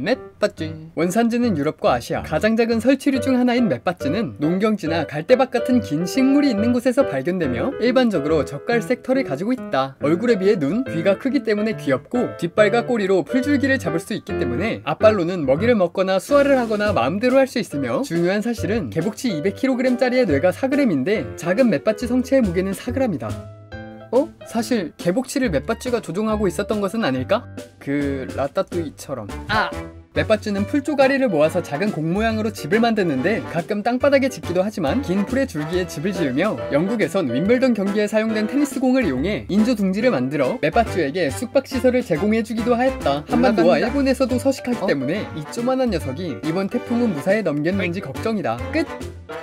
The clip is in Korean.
맷받쥐. 원산지는 유럽과 아시아. 가장 작은 설치류 중 하나인 맷받쥐는 농경지나 갈대밭 같은 긴 식물이 있는 곳에서 발견되며 일반적으로 젓갈색 털을 가지고 있다. 얼굴에 비해 눈, 귀가 크기 때문에 귀엽고 뒷발과 꼬리로 풀줄기를 잡을 수 있기 때문에 앞발로는 먹이를 먹거나 수화를 하거나 마음대로 할 수 있으며, 중요한 사실은 개복치 200kg짜리의 뇌가 4g인데 작은 맷받쥐 성체의 무게는 4g이다. 사실 개복치를 맷받쥐가 조종하고 있었던 것은 아닐까? 그 라따뚜이처럼. 맷받쥐는 풀조가리를 모아서 작은 공 모양으로 집을 만드는데 가끔 땅바닥에 짓기도 하지만 긴 풀의 줄기에 집을 지으며, 영국에선 윈블던 경기에 사용된 테니스공을 이용해 인조 둥지를 만들어 맷받쥐에게 숙박시설을 제공해주기도 하였다. 한반도와 일본에서도 서식하기 때문에 이 조만한 녀석이 이번 태풍은 무사히 넘겼는지 걱정이다. 끝!